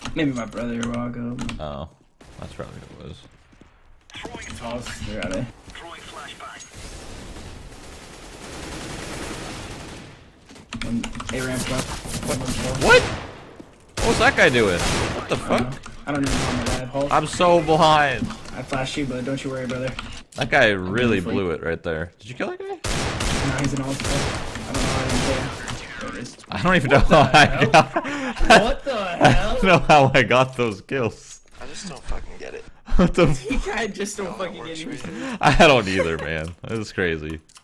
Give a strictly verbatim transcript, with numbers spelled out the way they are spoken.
Maybe my brother or Rocco. Oh, that's probably what it was. Oh, they're out of Um, A ramp up. What? What? What was that guy doing? What the fuck? I don't even know my bad. Hold. I'm so behind. I flashed you, but don't you worry, brother. That guy really blew it right there. Did you kill that guy? No, he's an all-star. I don't know how I didn't kill. There it is. I don't even know how I got. What the hell? I don't know how I got those kills. I just don't fucking get it. What the? F I just don't fucking get you. I don't either, man. This is crazy.